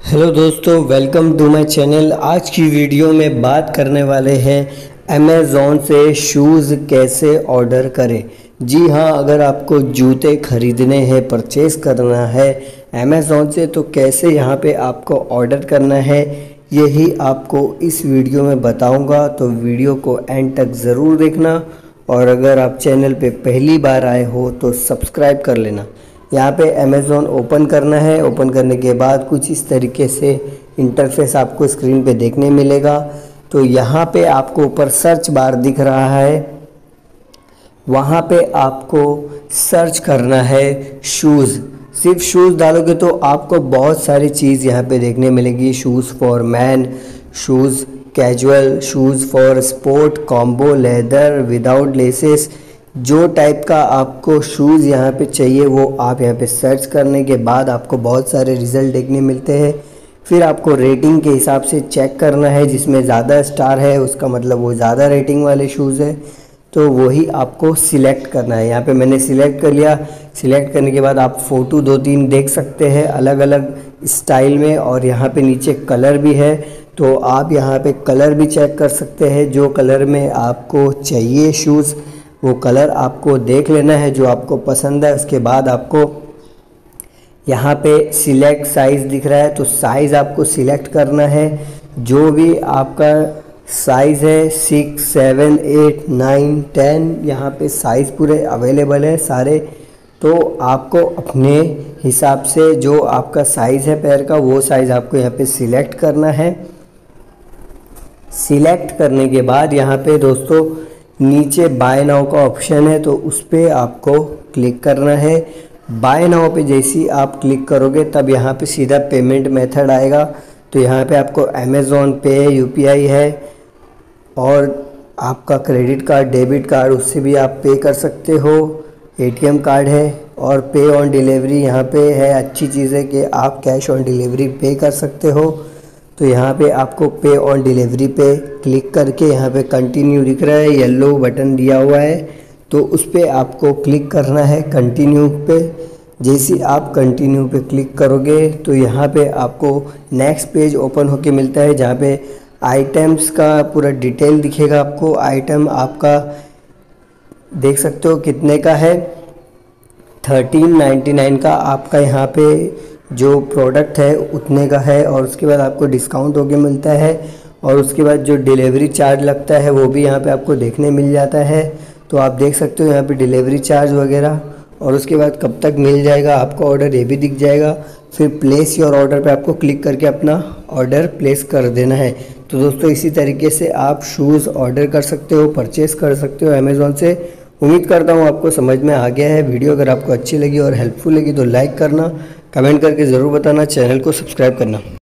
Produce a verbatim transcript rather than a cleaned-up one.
Hello दोस्तों, welcome to my channel. आज की वीडियो में बात करने वाले हैं अमेज़ॉन से शूज़ कैसे ऑर्डर करें। जी हाँ, अगर आपको जूते खरीदने हैं, परचेस करना है अमेज़ॉन से, तो कैसे यहाँ पे आपको ऑर्डर करना है यही आपको इस वीडियो में बताऊंगा। तो वीडियो को एंड तक ज़रूर देखना, और अगर आप चैनल पे पहली बार आए हो तो सब्सक्राइब कर लेना। यहाँ पे अमेज़ॉन ओपन करना है। ओपन करने के बाद कुछ इस तरीके से इंटरफेस आपको स्क्रीन पे देखने मिलेगा। तो यहाँ पे आपको ऊपर सर्च बार दिख रहा है, वहाँ पे आपको सर्च करना है शूज़। सिर्फ शूज़ डालोगे तो आपको बहुत सारी चीज़ यहाँ पे देखने मिलेगी। Shoes for man, shoes casual, shoes for sport, combo, leather, without laces. जो टाइप का आपको शूज़ यहाँ पे चाहिए वो आप यहाँ पे सर्च करने के बाद आपको बहुत सारे रिज़ल्ट देखने मिलते हैं। फिर आपको रेटिंग के हिसाब से चेक करना है, जिसमें ज़्यादा स्टार है उसका मतलब वो ज़्यादा रेटिंग वाले शूज़ है, तो वही आपको सिलेक्ट करना है। यहाँ पे मैंने सिलेक्ट कर लिया। सिलेक्ट करने के बाद आप फ़ोटो दो तीन देख सकते हैं अलग अलग स्टाइल में, और यहाँ पे नीचे कलर भी है, तो आप यहाँ पे कलर भी चेक कर सकते हैं। जो कलर में आपको चाहिए शूज़ वो कलर आपको देख लेना है जो आपको पसंद है। उसके बाद आपको यहाँ पे सिलेक्ट साइज़ दिख रहा है, तो साइज़ आपको सिलेक्ट करना है। जो भी आपका साइज़ है, six seven eight nine ten, यहाँ पे साइज़ पूरे अवेलेबल है सारे। तो आपको अपने हिसाब से जो आपका साइज़ है पैर का, वो साइज़ आपको यहाँ पे सिलेक्ट करना है। सिलेक्ट करने के बाद यहाँ पे दोस्तों नीचे बाय नाउ का ऑप्शन है, तो उस पर आपको क्लिक करना है। बाय नाउ पे जैसी आप क्लिक करोगे तब यहाँ पे सीधा पेमेंट मेथड आएगा। तो यहाँ पे आपको अमेज़ॉन पे, यूपीआई है, और आपका क्रेडिट कार्ड, डेबिट कार्ड, उससे भी आप पे कर सकते हो। एटीएम कार्ड है, और पे ऑन डिलीवरी यहाँ पे है। अच्छी चीज़ है कि आप कैश ऑन डिलीवरी पे कर सकते हो। तो यहाँ पे आपको पे ऑन डिलीवरी पे क्लिक करके यहाँ पे कंटिन्यू दिख रहा है, येलो बटन दिया हुआ है, तो उस पर आपको क्लिक करना है कंटिन्यू पे। जैसे आप कंटिन्यू पे क्लिक करोगे तो यहाँ पे आपको नेक्स्ट पेज ओपन होके मिलता है, जहाँ पे आइटम्स का पूरा डिटेल दिखेगा आपको। आइटम आपका देख सकते हो कितने का है, थर्टीन नाइन्टी नाइन का आपका यहाँ पे जो प्रोडक्ट है उतने का है। और उसके बाद आपको डिस्काउंट होके मिलता है, और उसके बाद जो डिलीवरी चार्ज लगता है वो भी यहाँ पे आपको देखने मिल जाता है। तो आप देख सकते हो यहाँ पे डिलीवरी चार्ज वगैरह, और उसके बाद कब तक मिल जाएगा आपका ऑर्डर ये भी दिख जाएगा। फिर प्लेस योर ऑर्डर पे आपको क्लिक करके अपना ऑर्डर प्लेस कर देना है। तो दोस्तों इसी तरीके से आप शूज़ ऑर्डर कर सकते हो, परचेस कर सकते हो अमेज़ॉन से। उम्मीद करता हूँ आपको समझ में आ गया है वीडियो। अगर आपको अच्छी लगी और हेल्पफुल लगी तो लाइक करना, कमेंट करके ज़रूर बताना, चैनल को सब्सक्राइब करना।